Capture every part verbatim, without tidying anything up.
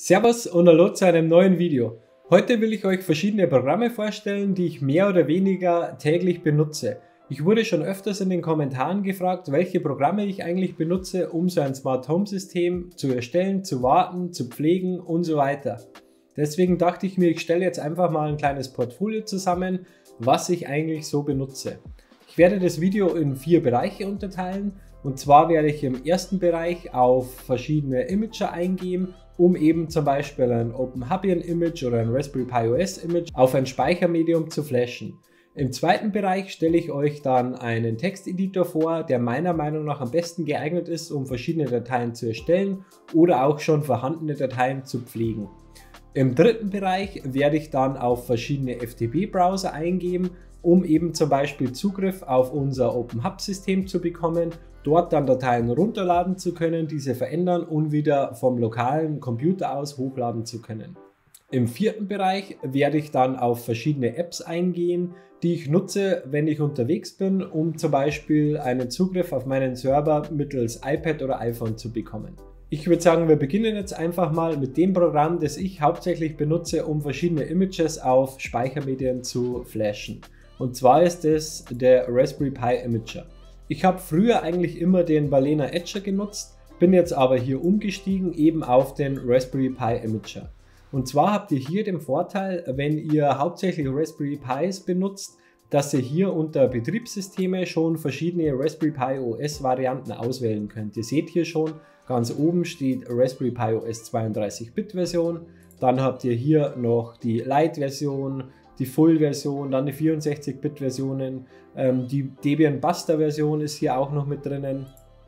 Servus und hallo zu einem neuen Video. Heute will ich euch verschiedene Programme vorstellen, die ich mehr oder weniger täglich benutze. Ich wurde schon öfters in den Kommentaren gefragt, welche Programme ich eigentlich benutze, um so ein Smart Home System zu erstellen, zu warten, zu pflegen und so weiter. Deswegen dachte ich mir, ich stelle jetzt einfach mal ein kleines Portfolio zusammen, was ich eigentlich so benutze. Ich werde das Video in vier Bereiche unterteilen. Und zwar werde ich im ersten Bereich auf verschiedene Imager eingehen, um eben zum Beispiel ein OpenHabian Image oder ein Raspberry Pi O S Image auf ein Speichermedium zu flashen. Im zweiten Bereich stelle ich euch dann einen Texteditor vor, der meiner Meinung nach am besten geeignet ist, um verschiedene Dateien zu erstellen oder auch schon vorhandene Dateien zu pflegen. Im dritten Bereich werde ich dann auf verschiedene F T P-Browser eingehen, um eben zum Beispiel Zugriff auf unser OpenHub-System zu bekommen, dort dann Dateien runterladen zu können, diese verändern und wieder vom lokalen Computer aus hochladen zu können. Im vierten Bereich werde ich dann auf verschiedene Apps eingehen, die ich nutze, wenn ich unterwegs bin, um zum Beispiel einen Zugriff auf meinen Server mittels iPad oder iPhone zu bekommen. Ich würde sagen, wir beginnen jetzt einfach mal mit dem Programm, das ich hauptsächlich benutze, um verschiedene Images auf Speichermedien zu flashen. Und zwar ist es der Raspberry Pi Imager. Ich habe früher eigentlich immer den Balena Etcher genutzt, bin jetzt aber hier umgestiegen eben auf den Raspberry Pi Imager. Und zwar habt ihr hier den Vorteil, wenn ihr hauptsächlich Raspberry Pis benutzt, dass ihr hier unter Betriebssysteme schon verschiedene Raspberry Pi O S Varianten auswählen könnt. Ihr seht hier schon, ganz oben steht Raspberry Pi O S zweiunddreißig Bit Version, dann habt ihr hier noch die Lite Version, die Full-Version, dann die vierundsechzig Bit Versionen, ähm, die Debian Buster Version ist hier auch noch mit drinnen.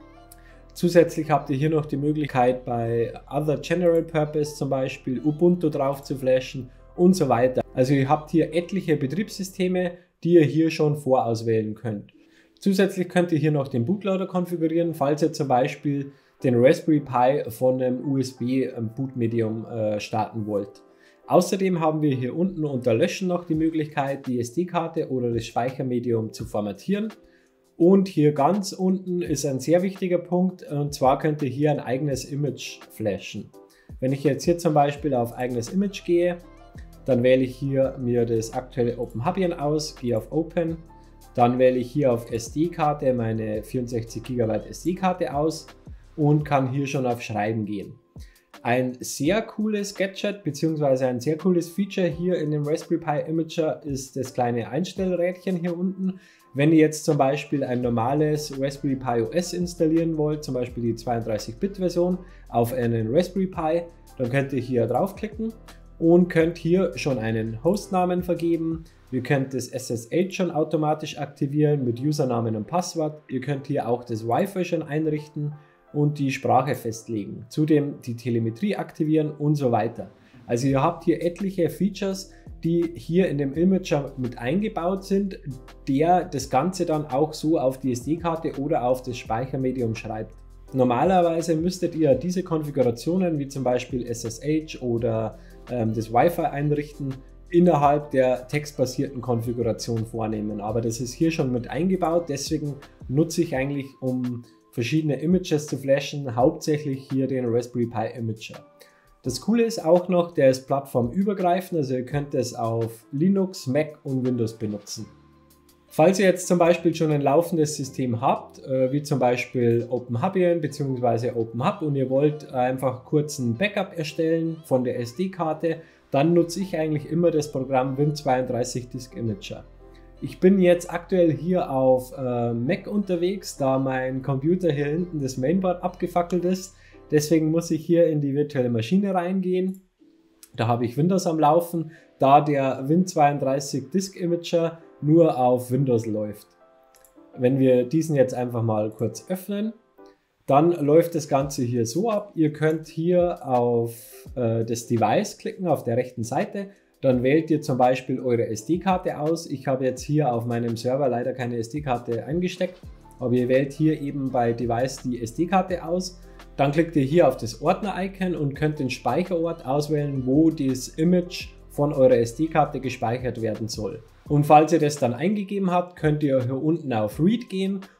Zusätzlich habt ihr hier noch die Möglichkeit bei Other General Purpose zum Beispiel Ubuntu drauf zu flashen und so weiter. Also ihr habt hier etliche Betriebssysteme, die ihr hier schon vorauswählen könnt. Zusätzlich könnt ihr hier noch den Bootloader konfigurieren, falls ihr zum Beispiel den Raspberry Pi von einem U S B Bootmedium äh, starten wollt. Außerdem haben wir hier unten unter Löschen noch die Möglichkeit, die S D-Karte oder das Speichermedium zu formatieren. Und hier ganz unten ist ein sehr wichtiger Punkt, und zwar könnt ihr hier ein eigenes Image flashen. Wenn ich jetzt hier zum Beispiel auf eigenes Image gehe, dann wähle ich hier mir das aktuelle OpenHabian aus, gehe auf Open, dann wähle ich hier auf S D-Karte meine vierundsechzig Gigabyte S D-Karte aus und kann hier schon auf Schreiben gehen. Ein sehr cooles Gadget bzw. ein sehr cooles Feature hier in dem Raspberry Pi Imager ist das kleine Einstellrädchen hier unten. Wenn ihr jetzt zum Beispiel ein normales Raspberry Pi O S installieren wollt, zum Beispiel die zweiunddreißig Bit Version auf einen Raspberry Pi, dann könnt ihr hier draufklicken und könnt hier schon einen Hostnamen vergeben. Ihr könnt das S S H schon automatisch aktivieren mit Usernamen und Passwort. Ihr könnt hier auch das Wi-Fi schon einrichten und die Sprache festlegen, zudem die Telemetrie aktivieren und so weiter. Also ihr habt hier etliche Features, die hier in dem Imager mit eingebaut sind, der das Ganze dann auch so auf die S D-Karte oder auf das Speichermedium schreibt. Normalerweise müsstet ihr diese Konfigurationen wie zum Beispiel S S H oder ähm, das Wi-Fi einrichten innerhalb der textbasierten Konfiguration vornehmen, aber das ist hier schon mit eingebaut, deswegen nutze ich eigentlich, um verschiedene Images zu flashen, hauptsächlich hier den Raspberry Pi Imager. Das Coole ist auch noch, der ist plattformübergreifend, also ihr könnt es auf Linux, Mac und Windows benutzen. Falls ihr jetzt zum Beispiel schon ein laufendes System habt, äh, wie zum Beispiel OpenHabian bzw. OpenHub und ihr wollt einfach kurz ein Backup erstellen von der S D-Karte, dann nutze ich eigentlich immer das Programm Win zweiunddreißig Disk Imager. Ich bin jetzt aktuell hier auf äh, Mac unterwegs, da mein Computer hier hinten das Mainboard abgefackelt ist. Deswegen muss ich hier in die virtuelle Maschine reingehen. Da habe ich Windows am Laufen, da der Win zweiunddreißig Disk Imager nur auf Windows läuft. Wenn wir diesen jetzt einfach mal kurz öffnen, dann läuft das Ganze hier so ab. Ihr könnt hier auf äh, das Device klicken, auf der rechten Seite. Dann wählt ihr zum Beispiel eure S D-Karte aus. Ich habe jetzt hier auf meinem Server leider keine S D-Karte eingesteckt, aber ihr wählt hier eben bei Device die S D-Karte aus. Dann klickt ihr hier auf das Ordner-Icon und könnt den Speicherort auswählen, wo das Image von eurer S D-Karte gespeichert werden soll. Und falls ihr das dann eingegeben habt, könnt ihr hier unten auf Read gehen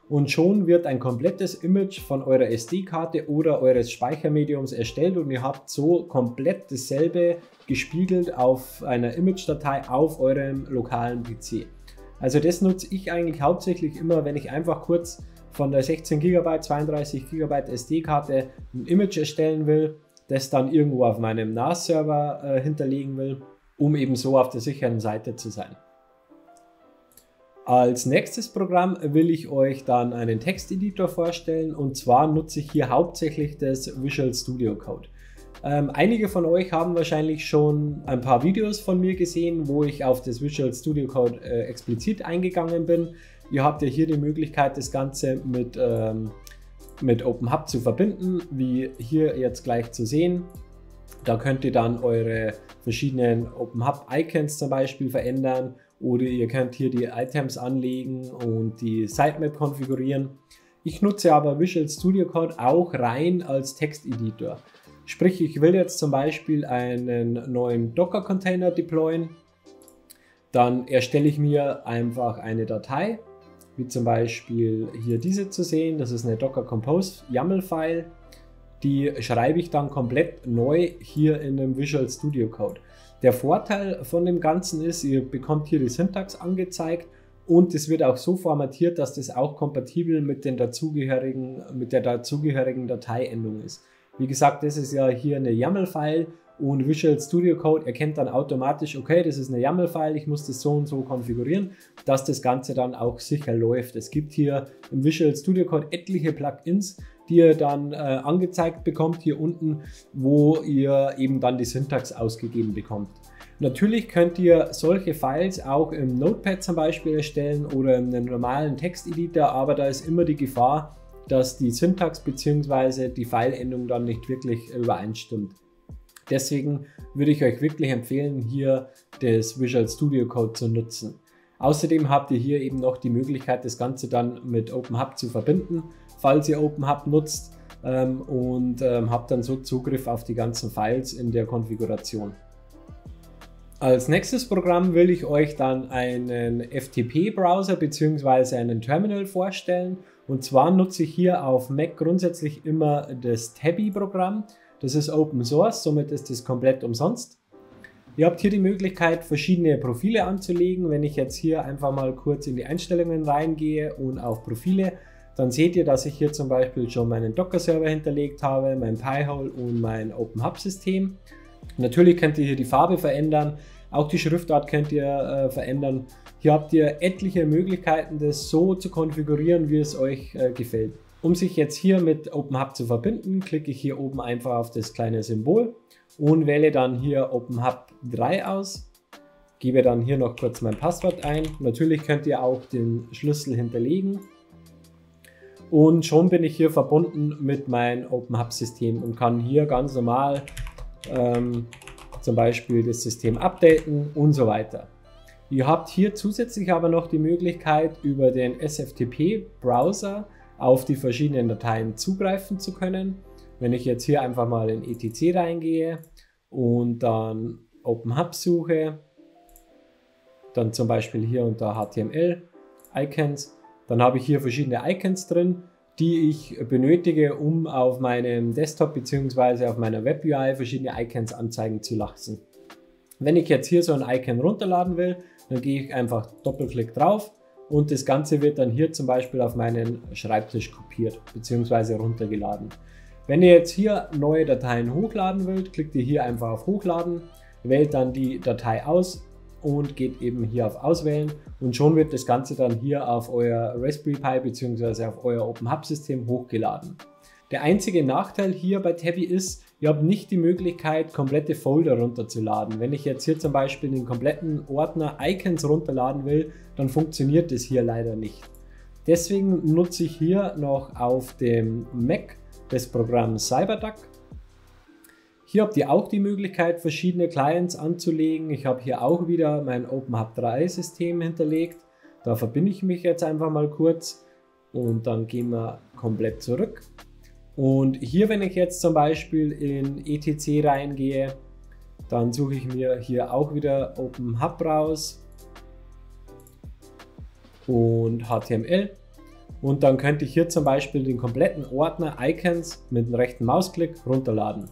und schon wird ein komplettes Image von eurer S D-Karte oder eures Speichermediums erstellt und ihr habt so komplett dasselbe gespiegelt auf einer Image-Datei auf eurem lokalen P C. Also das nutze ich eigentlich hauptsächlich immer, wenn ich einfach kurz von der sechzehn Gigabyte, zweiunddreißig Gigabyte S D-Karte ein Image erstellen will, das dann irgendwo auf meinem N A S-Server äh, hinterlegen will, um eben so auf der sicheren Seite zu sein. Als nächstes Programm will ich euch dann einen Texteditor vorstellen, und zwar nutze ich hier hauptsächlich das Visual Studio Code. Ähm, einige von euch haben wahrscheinlich schon ein paar Videos von mir gesehen, wo ich auf das Visual Studio Code äh, explizit eingegangen bin. Ihr habt ja hier die Möglichkeit, das Ganze mit, ähm, mit OpenHub zu verbinden, wie hier jetzt gleich zu sehen. Da könnt ihr dann eure verschiedenen OpenHub-Icons zum Beispiel verändern, oder ihr könnt hier die Items anlegen und die Sitemap konfigurieren. Ich nutze aber Visual Studio Code auch rein als Texteditor. Sprich, ich will jetzt zum Beispiel einen neuen Docker-Container deployen. Dann erstelle ich mir einfach eine Datei, wie zum Beispiel hier diese zu sehen. Das ist eine Docker Compose YAML-File. Die schreibe ich dann komplett neu hier in dem Visual Studio Code. Der Vorteil von dem Ganzen ist, ihr bekommt hier die Syntax angezeigt und es wird auch so formatiert, dass das auch kompatibel mit, den dazugehörigen, mit der dazugehörigen Dateiendung ist. Wie gesagt, das ist ja hier eine YAML-File und Visual Studio Code erkennt dann automatisch, okay, das ist eine YAML-File, ich muss das so und so konfigurieren, dass das Ganze dann auch sicher läuft. Es gibt hier im Visual Studio Code etliche Plugins, die ihr dann äh, angezeigt bekommt hier unten, wo ihr eben dann die Syntax ausgegeben bekommt. Natürlich könnt ihr solche Files auch im Notepad zum Beispiel erstellen oder in einem normalen Texteditor, aber da ist immer die Gefahr, dass die Syntax bzw. die Fileendung dann nicht wirklich übereinstimmt. Deswegen würde ich euch wirklich empfehlen, hier das Visual Studio Code zu nutzen. Außerdem habt ihr hier eben noch die Möglichkeit, das Ganze dann mit OpenHub zu verbinden, falls ihr OpenHub nutzt, ähm, und ähm, habt dann so Zugriff auf die ganzen Files in der Konfiguration. Als nächstes Programm will ich euch dann einen F T P-Browser bzw. einen Terminal vorstellen. Und zwar nutze ich hier auf Mac grundsätzlich immer das Tabby-Programm. Das ist Open Source, somit ist es komplett umsonst. Ihr habt hier die Möglichkeit, verschiedene Profile anzulegen. Wenn ich jetzt hier einfach mal kurz in die Einstellungen reingehe und auf Profile, dann seht ihr, dass ich hier zum Beispiel schon meinen Docker-Server hinterlegt habe, mein Pi-hole und mein OpenHub-System. Natürlich könnt ihr hier die Farbe verändern, auch die Schriftart könnt ihr äh, verändern. Hier habt ihr etliche Möglichkeiten, das so zu konfigurieren, wie es euch äh, gefällt. Um sich jetzt hier mit OpenHub zu verbinden, klicke ich hier oben einfach auf das kleine Symbol und wähle dann hier OpenHub drei aus. Gebe dann hier noch kurz mein Passwort ein. Natürlich könnt ihr auch den Schlüssel hinterlegen. Und schon bin ich hier verbunden mit meinem OpenHub-System und kann hier ganz normal ähm, zum Beispiel das System updaten und so weiter. Ihr habt hier zusätzlich aber noch die Möglichkeit, über den S F T P-Browser auf die verschiedenen Dateien zugreifen zu können. Wenn ich jetzt hier einfach mal in E T C reingehe und dann OpenHub suche, dann zum Beispiel hier unter H T M L-Icons, dann habe ich hier verschiedene Icons drin, die ich benötige, um auf meinem Desktop bzw. auf meiner Web-U I verschiedene Icons anzeigen zu lassen. Wenn ich jetzt hier so ein Icon runterladen will, dann gehe ich einfach Doppelklick drauf und das Ganze wird dann hier zum Beispiel auf meinen Schreibtisch kopiert bzw. runtergeladen. Wenn ihr jetzt hier neue Dateien hochladen wollt, klickt ihr hier einfach auf Hochladen, wählt dann die Datei aus und geht eben hier auf Auswählen und schon wird das Ganze dann hier auf euer Raspberry Pi bzw. auf euer OpenHub-System hochgeladen. Der einzige Nachteil hier bei Tabby ist, ihr habt nicht die Möglichkeit, komplette Folder runterzuladen. Wenn ich jetzt hier zum Beispiel den kompletten Ordner Icons runterladen will, dann funktioniert das hier leider nicht. Deswegen nutze ich hier noch auf dem Mac das Programm CyberDuck. Hier habt ihr auch die Möglichkeit, verschiedene Clients anzulegen. Ich habe hier auch wieder mein OpenHub drei System hinterlegt. Da verbinde ich mich jetzt einfach mal kurz und dann gehen wir komplett zurück. Und hier, wenn ich jetzt zum Beispiel in E T C reingehe, dann suche ich mir hier auch wieder OpenHub raus und H T M L. und dann könnte ich hier zum Beispiel den kompletten Ordner Icons mit dem rechten Mausklick runterladen.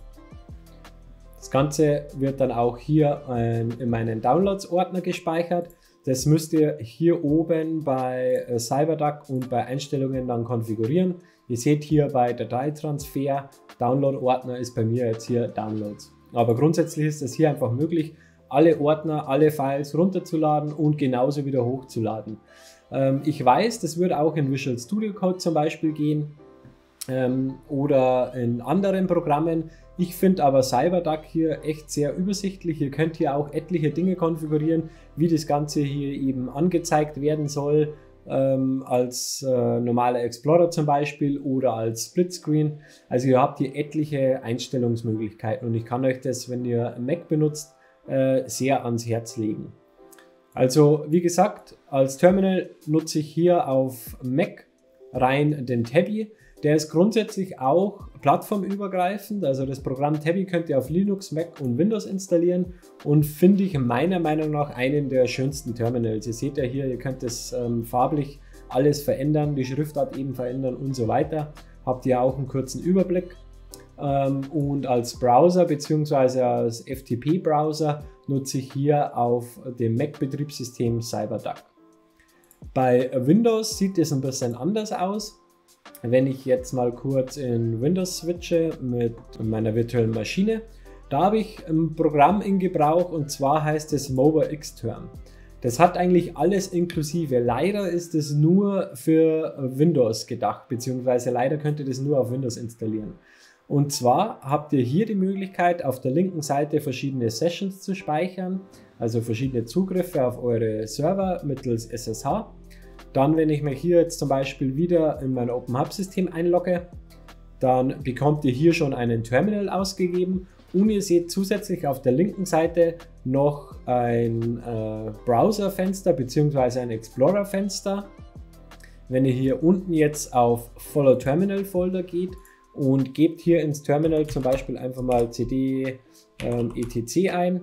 Das Ganze wird dann auch hier in meinen Downloads-Ordner gespeichert. Das müsst ihr hier oben bei CyberDuck und bei Einstellungen dann konfigurieren. Ihr seht hier bei Dateitransfer, Download-Ordner ist bei mir jetzt hier Downloads. Aber grundsätzlich ist es hier einfach möglich, alle Ordner, alle Files runterzuladen und genauso wieder hochzuladen. Ähm, ich weiß, das würde auch in Visual Studio Code zum Beispiel gehen ähm, oder in anderen Programmen. Ich finde aber CyberDuck hier echt sehr übersichtlich. Ihr könnt hier auch etliche Dinge konfigurieren, wie das Ganze hier eben angezeigt werden soll, ähm, als äh, normaler Explorer zum Beispiel oder als Splitscreen. Also ihr habt hier etliche Einstellungsmöglichkeiten und ich kann euch das, wenn ihr Mac benutzt, äh, sehr ans Herz legen. Also wie gesagt, als Terminal nutze ich hier auf Mac rein den Tabby. Der ist grundsätzlich auch plattformübergreifend, also das Programm Tabby könnt ihr auf Linux, Mac und Windows installieren und finde ich meiner Meinung nach einen der schönsten Terminals. Ihr seht ja hier, ihr könnt das ähm, farblich alles verändern, die Schriftart eben verändern und so weiter. Habt ihr auch einen kurzen Überblick ähm, und als Browser bzw. als F T P-Browser nutze ich hier auf dem Mac-Betriebssystem CyberDuck. Bei Windows sieht es ein bisschen anders aus. Wenn ich jetzt mal kurz in Windows switche mit meiner virtuellen Maschine, da habe ich ein Programm in Gebrauch und zwar heißt es Mover Xterm. Das hat eigentlich alles inklusive. Leider ist es nur für Windows gedacht, beziehungsweise leider könnt ihr das nur auf Windows installieren. Und zwar habt ihr hier die Möglichkeit, auf der linken Seite verschiedene Sessions zu speichern, also verschiedene Zugriffe auf eure Server mittels S S H. Dann, wenn ich mich hier jetzt zum Beispiel wieder in mein OpenHub-System einlogge, dann bekommt ihr hier schon einen Terminal ausgegeben und ihr seht zusätzlich auf der linken Seite noch ein äh, Browser-Fenster bzw. ein Explorer-Fenster. Wenn ihr hier unten jetzt auf Follow Terminal Folder geht und gebt hier ins Terminal zum Beispiel einfach mal cd ähm, etc ein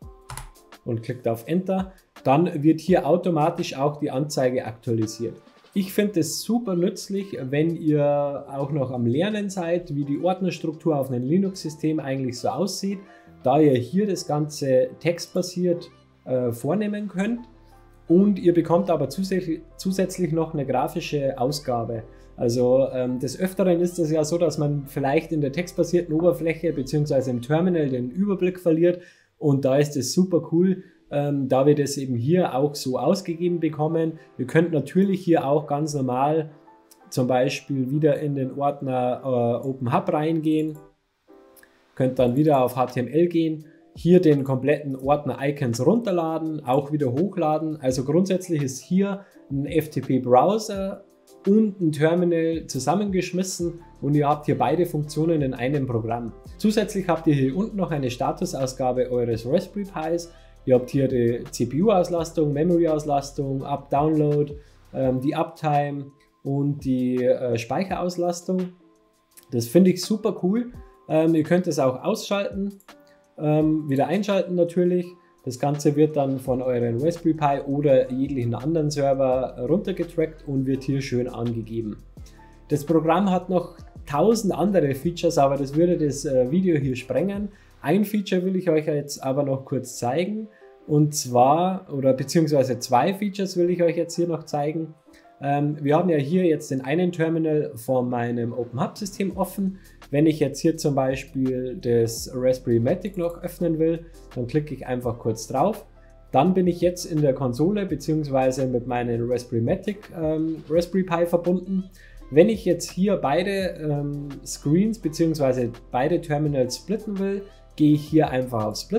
und klickt auf Enter, dann wird hier automatisch auch die Anzeige aktualisiert. Ich finde es super nützlich, wenn ihr auch noch am Lernen seid, wie die Ordnerstruktur auf einem Linux-System eigentlich so aussieht, da ihr hier das Ganze textbasiert äh, vornehmen könnt und ihr bekommt aber zusätzlich, zusätzlich noch eine grafische Ausgabe. Also ähm, des Öfteren ist es ja so, dass man vielleicht in der textbasierten Oberfläche bzw. im Terminal den Überblick verliert und da ist es super cool, Ähm, da wir das eben hier auch so ausgegeben bekommen. Ihr könnt natürlich hier auch ganz normal zum Beispiel wieder in den Ordner äh, OpenHub reingehen, könnt dann wieder auf H T M L gehen, hier den kompletten Ordner Icons runterladen, auch wieder hochladen. Also grundsätzlich ist hier ein F T P-Browser und ein Terminal zusammengeschmissen und ihr habt hier beide Funktionen in einem Programm. Zusätzlich habt ihr hier unten noch eine Statusausgabe eures Raspberry Pis. Ihr habt hier die C P U-Auslastung, Memory-Auslastung, Up-Download, ähm, die Uptime und die äh, Speicherauslastung. Das finde ich super cool. Ähm, ihr könnt es auch ausschalten, ähm, wieder einschalten natürlich. Das Ganze wird dann von euren Raspberry Pi oder jeglichen anderen Server runtergetrackt und wird hier schön angegeben. Das Programm hat noch tausend andere Features, aber das würde das äh, Video hier sprengen. Ein Feature will ich euch jetzt aber noch kurz zeigen und zwar, oder beziehungsweise zwei Features will ich euch jetzt hier noch zeigen. Ähm, wir haben ja hier jetzt den einen Terminal von meinem OpenHub-System offen. Wenn ich jetzt hier zum Beispiel das Raspberry Matic noch öffnen will, dann klicke ich einfach kurz drauf. Dann bin ich jetzt in der Konsole beziehungsweise mit meinem Raspberry Matic ähm, Raspberry Pi verbunden. Wenn ich jetzt hier beide ähm, Screens beziehungsweise beide Terminals splitten will, gehe ich hier einfach auf Split,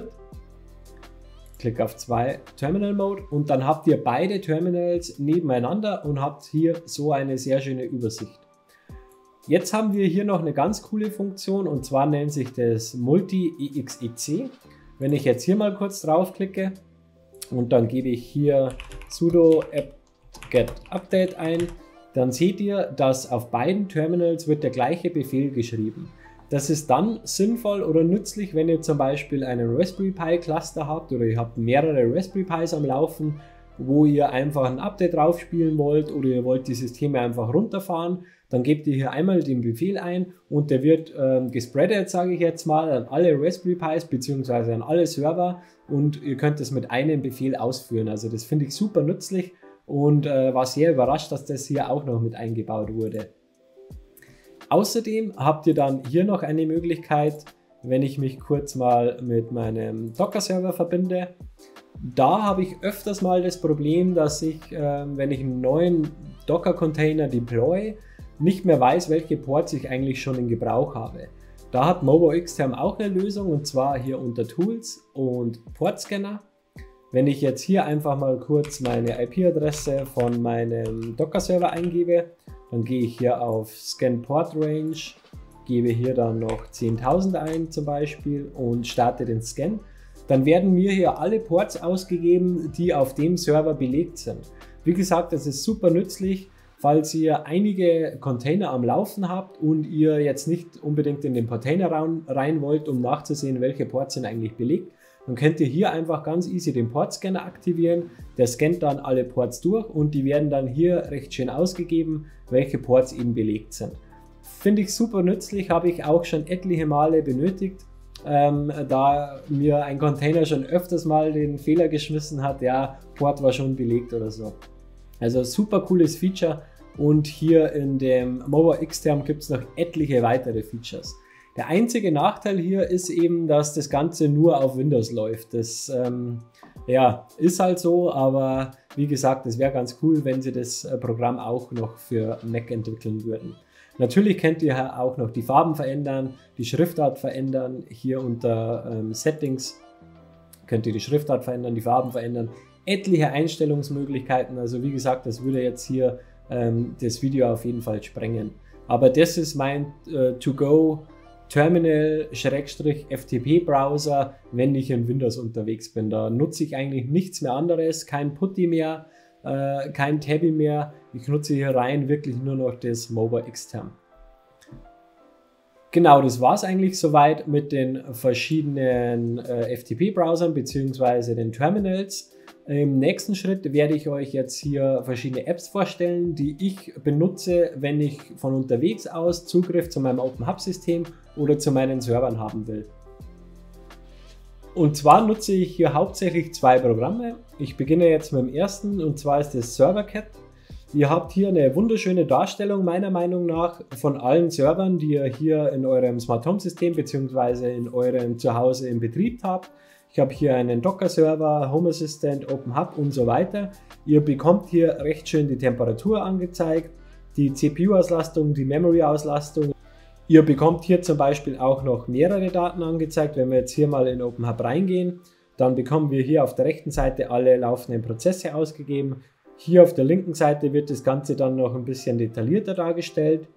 klicke auf zwei Terminal Mode und dann habt ihr beide Terminals nebeneinander und habt hier so eine sehr schöne Übersicht. Jetzt haben wir hier noch eine ganz coole Funktion und zwar nennt sich das Multi-E X E C. Wenn ich jetzt hier mal kurz draufklicke und dann gebe ich hier sudo apt-get update ein, dann seht ihr, dass auf beiden Terminals wird der gleiche Befehl geschrieben. Das ist dann sinnvoll oder nützlich, wenn ihr zum Beispiel einen Raspberry Pi Cluster habt oder ihr habt mehrere Raspberry Pis am Laufen wo ihr einfach ein Update drauf spielen wollt oder ihr wollt die Systeme einfach runterfahren, dann gebt ihr hier einmal den Befehl ein und der wird ähm, gespreadet, sage ich jetzt mal, an alle Raspberry Pis bzw. an alle Server und ihr könnt das mit einem Befehl ausführen. Also das finde ich super nützlich und äh, war sehr überrascht, dass das hier auch noch mit eingebaut wurde. Außerdem habt ihr dann hier noch eine Möglichkeit, wenn ich mich kurz mal mit meinem Docker-Server verbinde. Da habe ich öfters mal das Problem, dass ich, äh, wenn ich einen neuen Docker-Container deploy, nicht mehr weiß, welche Ports ich eigentlich schon in Gebrauch habe. Da hat MoboXterm auch eine Lösung und zwar hier unter Tools und Portscanner. Wenn ich jetzt hier einfach mal kurz meine I P-Adresse von meinem Docker-Server eingebe, dann gehe ich hier auf Scan Port Range, gebe hier dann noch zehntausend ein zum Beispiel und starte den Scan. Dann werden mir hier alle Ports ausgegeben, die auf dem Server belegt sind. Wie gesagt, das ist super nützlich, falls ihr einige Container am Laufen habt und ihr jetzt nicht unbedingt in den Container rein wollt, um nachzusehen, welche Ports sind eigentlich belegt. Dann könnt ihr hier einfach ganz easy den Portscanner aktivieren. Der scannt dann alle Ports durch und die werden dann hier recht schön ausgegeben, welche Ports eben belegt sind. Finde ich super nützlich, habe ich auch schon etliche Male benötigt. Ähm, da mir ein Container schon öfters mal den Fehler geschmissen hat, ja, Port war schon belegt oder so. Also super cooles Feature und hier in dem MoboXterm gibt es noch etliche weitere Features. Der einzige Nachteil hier ist eben, dass das Ganze nur auf Windows läuft. Das ähm, ja, ist halt so, aber wie gesagt, es wäre ganz cool, wenn sie das Programm auch noch für Mac entwickeln würden. Natürlich könnt ihr auch noch die Farben verändern, die Schriftart verändern. Hier unter ähm, Settings könnt ihr die Schriftart verändern, die Farben verändern. Etliche Einstellungsmöglichkeiten. Also wie gesagt, das würde jetzt hier ähm, das Video auf jeden Fall sprengen. Aber das ist mein äh, To-Go Terminal-F T P-Browser, wenn ich in Windows unterwegs bin. Da nutze ich eigentlich nichts mehr anderes, kein Putty mehr, äh, kein Tabby mehr. Ich nutze hier rein wirklich nur noch das MoboXterm. Genau, das war es eigentlich soweit mit den verschiedenen äh, F T P-Browsern bzw. den Terminals. Im nächsten Schritt werde ich euch jetzt hier verschiedene Apps vorstellen, die ich benutze, wenn ich von unterwegs aus Zugriff zu meinem OpenHub-System oder zu meinen Servern haben will. Und zwar nutze ich hier hauptsächlich zwei Programme. Ich beginne jetzt mit dem ersten und zwar ist das ServerCat. Ihr habt hier eine wunderschöne Darstellung meiner Meinung nach von allen Servern, die ihr hier in eurem Smart Home System bzw. in eurem Zuhause im Betrieb habt. Ich habe hier einen Docker-Server, Home Assistant, OpenHub und so weiter. Ihr bekommt hier recht schön die Temperatur angezeigt, die C P U-Auslastung, die Memory-Auslastung. Ihr bekommt hier zum Beispiel auch noch mehrere Daten angezeigt. Wenn wir jetzt hier mal in OpenHub reingehen, dann bekommen wir hier auf der rechten Seite alle laufenden Prozesse ausgegeben. Hier auf der linken Seite wird das Ganze dann noch ein bisschen detaillierter dargestellt.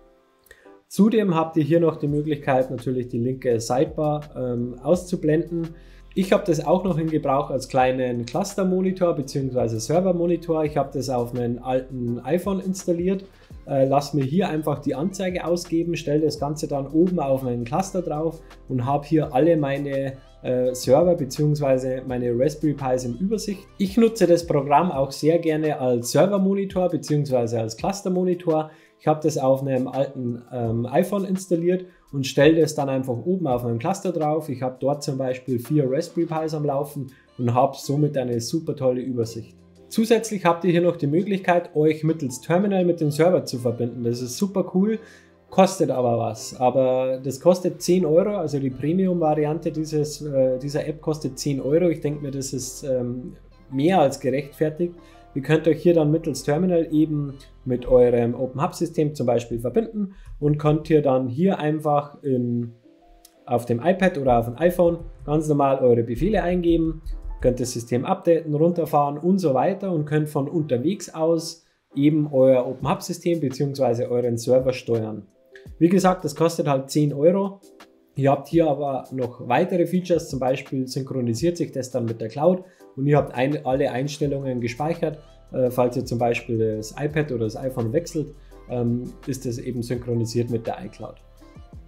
Zudem habt ihr hier noch die Möglichkeit, natürlich die linke Sidebar ähm, auszublenden. Ich habe das auch noch in Gebrauch als kleinen Cluster-Monitor bzw. Server-Monitor. Ich habe das auf einem alten iPhone installiert. Äh, lasse mir hier einfach die Anzeige ausgeben, stelle das Ganze dann oben auf einen Cluster drauf und habe hier alle meine äh, Server bzw. meine Raspberry Pis in Übersicht. Ich nutze das Programm auch sehr gerne als Server-Monitor bzw. als Cluster-Monitor. Ich habe das auf einem alten ähm, iPhone installiert und stelle das dann einfach oben auf meinem Cluster drauf. Ich habe dort zum Beispiel vier Raspberry Pis am Laufen und habe somit eine super tolle Übersicht. Zusätzlich habt ihr hier noch die Möglichkeit, euch mittels Terminal mit dem Server zu verbinden. Das ist super cool, kostet aber was. Aber das kostet zehn Euro, also die Premium-Variante dieses, äh, dieser App kostet zehn Euro. Ich denke mir, das ist ähm, mehr als gerechtfertigt. Ihr könnt euch hier dann mittels Terminal eben mit eurem OpenHub-System zum Beispiel verbinden und könnt ihr dann hier einfach in, auf dem iPad oder auf dem iPhone ganz normal eure Befehle eingeben, könnt das System updaten, runterfahren und so weiter und könnt von unterwegs aus eben euer OpenHub-System bzw. euren Server steuern. Wie gesagt, das kostet halt zehn Euro. Ihr habt hier aber noch weitere Features, zum Beispiel synchronisiert sich das dann mit der Cloud und ihr habt ein, alle Einstellungen gespeichert. Äh, falls ihr zum Beispiel das iPad oder das iPhone wechselt, ähm, ist das eben synchronisiert mit der iCloud.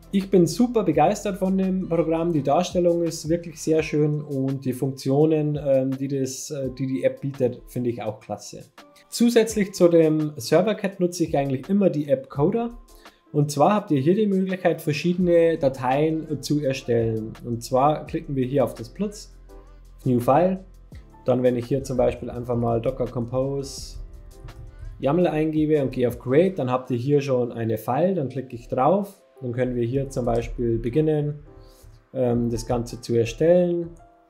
Ich bin super begeistert von dem Programm, die Darstellung ist wirklich sehr schön und die Funktionen, die das, die, die App bietet, finde ich auch klasse. Zusätzlich zu dem Servercat nutze ich eigentlich immer die App Coder. Und zwar habt ihr hier die Möglichkeit, verschiedene Dateien zu erstellen. Und zwar klicken wir hier auf das Plus, New File. Dann, wenn ich hier zum Beispiel einfach mal Docker Compose YAML eingebe und gehe auf Create, dann habt ihr hier schon eine File, dann klicke ich drauf. Dann können wir hier zum Beispiel beginnen, ähm, das Ganze zu erstellen.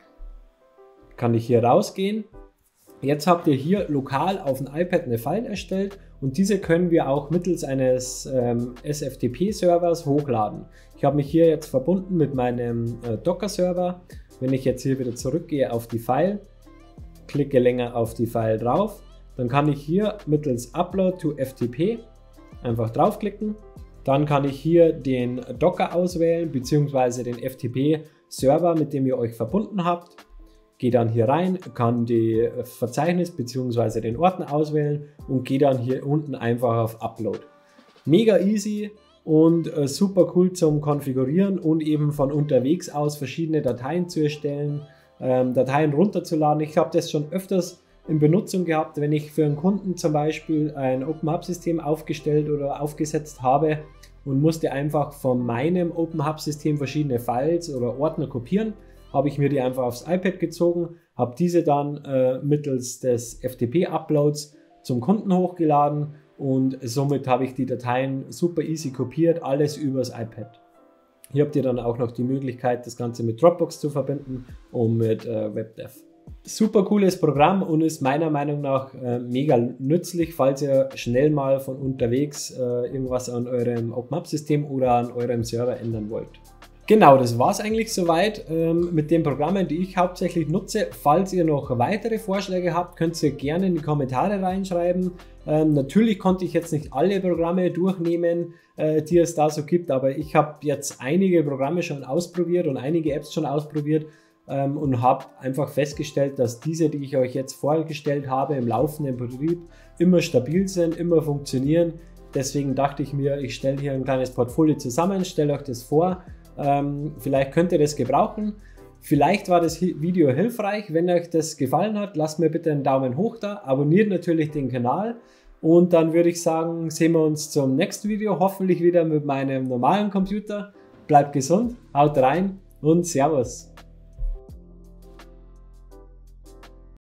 Kann ich hier rausgehen. Jetzt habt ihr hier lokal auf dem iPad eine File erstellt und diese können wir auch mittels eines ähm, S F T P-Servers hochladen. Ich habe mich hier jetzt verbunden mit meinem äh, Docker-Server. Wenn ich jetzt hier wieder zurückgehe auf die File, klicke länger auf die File drauf, dann kann ich hier mittels Upload to F T P einfach draufklicken. Dann kann ich hier den Docker auswählen bzw. den F T P-Server, mit dem ihr euch verbunden habt. Gehe dann hier rein, kann die Verzeichnis bzw. den Ordner auswählen und gehe dann hier unten einfach auf Upload. Mega easy und äh, super cool zum Konfigurieren und eben von unterwegs aus verschiedene Dateien zu erstellen, ähm, Dateien runterzuladen. Ich habe das schon öfters in Benutzung gehabt, wenn ich für einen Kunden zum Beispiel ein OpenHub-System aufgestellt oder aufgesetzt habe und musste einfach von meinem OpenHub-System verschiedene Files oder Ordner kopieren, habe ich mir die einfach aufs iPad gezogen, habe diese dann äh, mittels des F T P-Uploads zum Kunden hochgeladen und somit habe ich die Dateien super easy kopiert, alles übers iPad. Hier habt ihr dann auch noch die Möglichkeit, das Ganze mit Dropbox zu verbinden und mit äh, WebDev. Super cooles Programm und ist meiner Meinung nach äh, mega nützlich, falls ihr schnell mal von unterwegs äh, irgendwas an eurem OpenHub-System oder an eurem Server ändern wollt. Genau, das war es eigentlich soweit ähm, mit den Programmen, die ich hauptsächlich nutze. Falls ihr noch weitere Vorschläge habt, könnt ihr gerne in die Kommentare reinschreiben. Ähm, natürlich konnte ich jetzt nicht alle Programme durchnehmen, äh, die es da so gibt, aber ich habe jetzt einige Programme schon ausprobiert und einige Apps schon ausprobiert ähm, und habe einfach festgestellt, dass diese, die ich euch jetzt vorgestellt habe, im laufenden Betrieb immer stabil sind, immer funktionieren. Deswegen dachte ich mir, ich stelle hier ein kleines Portfolio zusammen, stelle euch das vor. Ähm, vielleicht könnt ihr das gebrauchen. Vielleicht war das Video hilfreich. Wenn euch das gefallen hat, lasst mir bitte einen Daumen hoch da. Abonniert natürlich den Kanal. Und dann würde ich sagen, sehen wir uns zum nächsten Video. Hoffentlich wieder mit meinem normalen Computer. Bleibt gesund, haut rein und Servus.